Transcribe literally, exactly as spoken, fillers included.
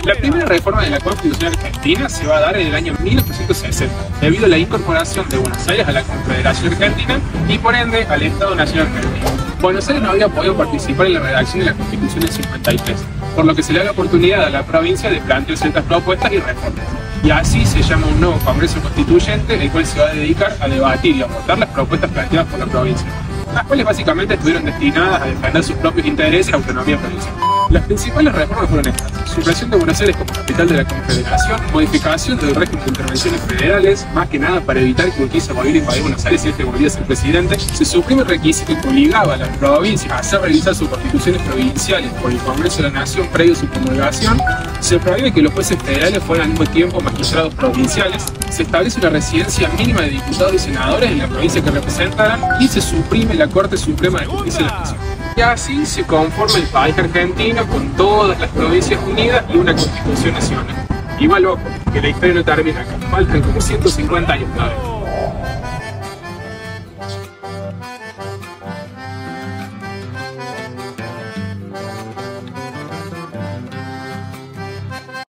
La primera reforma de la Constitución Argentina se va a dar en el año mil ochocientos sesenta, debido a la incorporación de Buenos Aires a la Confederación Argentina y por ende al Estado Nacional Argentino. Buenos Aires no había podido participar en la redacción de la Constitución en cincuenta y tres, por lo que se le da la oportunidad a la provincia de plantear ciertas propuestas y reformas. Y así se llama un nuevo Congreso Constituyente, el cual se va a dedicar a debatir y abordar las propuestas planteadas por la provincia, las cuales básicamente estuvieron destinadas a defender sus propios intereses y autonomía provincial. Las principales reformas fueron estas: supresión de Buenos Aires como capital de la Confederación, modificación del régimen de intervenciones federales, más que nada para evitar que Urquiza volviera a invadir Buenos Aires si este volvía a ser presidente. Se suprime el requisito que obligaba a las provincias a hacer realizar sus constituciones provinciales por el Congreso de la Nación previo a su promulgación. Se prohíbe que los jueces federales fueran al mismo tiempo magistrados provinciales. Se establece una residencia mínima de diputados y senadores en la provincia que representaran y se suprime la Corte Suprema de Justicia de la Nación. Y así se conforma el país argentino con todas las provincias unidas y una constitución nacional. Igual, ojo, que la historia no termina acá, faltan como ciento cincuenta años todavía.